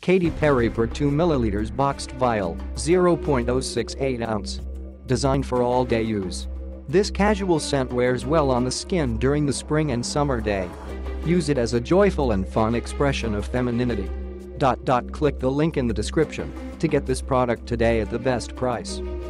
Katy Perry Purr 2ml boxed vial, 0.068 ounce. Designed for all-day use. This casual scent wears well on the skin during the spring and summer day. Use it as a joyful and fun expression of femininity. Click the link in the description to get this product today at the best price.